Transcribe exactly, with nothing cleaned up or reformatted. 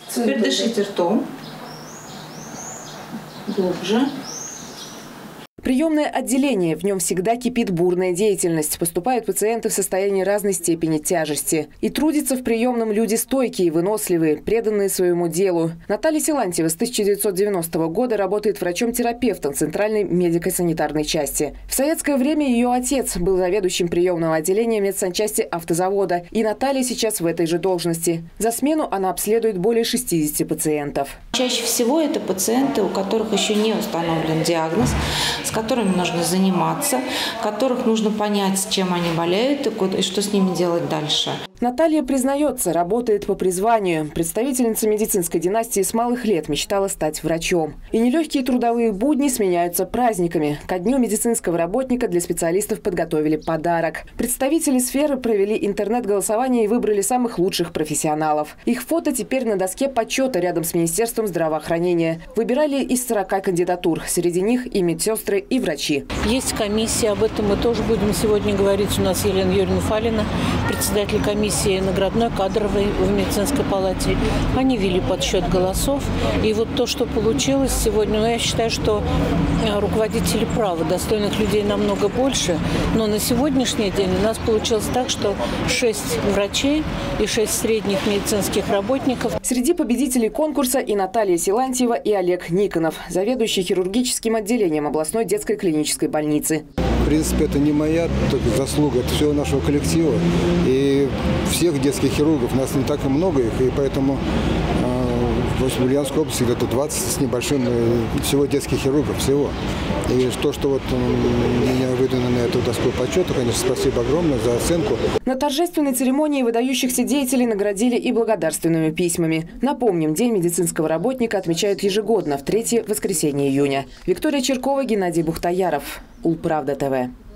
Теперь дышите ртом. Глубже. Приемное отделение. В нем всегда кипит бурная деятельность. Поступают пациенты в состоянии разной степени тяжести. И трудятся в приемном люди стойкие, выносливые, преданные своему делу. Наталья Силантьева с тысяча девятьсот девяностого года работает врачом-терапевтом Центральной медико-санитарной части. В советское время ее отец был заведующим приемного отделения медсанчасти автозавода. И Наталья сейчас в этой же должности. За смену она обследует более шестидесяти пациентов. Чаще всего это пациенты, у которых еще не установлен диагноз, с которыми нужно заниматься, которых нужно понять, с чем они болеют и что с ними делать дальше. Наталья признается, работает по призванию. Представительница медицинской династии с малых лет мечтала стать врачом. И нелегкие трудовые будни сменяются праздниками. Ко дню медицинского работника для специалистов подготовили подарок. Представители сферы провели интернет-голосование и выбрали самых лучших профессионалов. Их фото теперь на доске почета рядом с Министерством здравоохранения. Выбирали из сорока кандидатур. Среди них и медсестры, и врачи. Есть комиссия, об этом мы тоже будем сегодня говорить. У нас Елена Юрьевна Фалина, председатель комиссии наградной кадровой в медицинской палате. Они вели подсчет голосов. И вот то, что получилось сегодня, ну, я считаю, что руководители правы, достойных людей намного больше. Но на сегодняшний день у нас получилось так, что шесть врачей и шесть средних медицинских работников. Среди победителей конкурса и Наталья Силантьева, и Олег Никонов, заведующий хирургическим отделением областной детской клинической больницы. В принципе, это не моя только заслуга, это всего нашего коллектива. И всех детских хирургов, у нас не так и много их, и поэтому э, в Ульяновской области где-то двадцать с небольшим всего детских хирургов, всего. И то, что вот меня выдано на эту доску почета, конечно, спасибо огромное за оценку. На торжественной церемонии выдающихся деятелей наградили и благодарственными письмами. Напомним, День медицинского работника отмечают ежегодно в третье воскресенье июня. Виктория Черкова, Геннадий Бухтаяров. Улправда ТВ.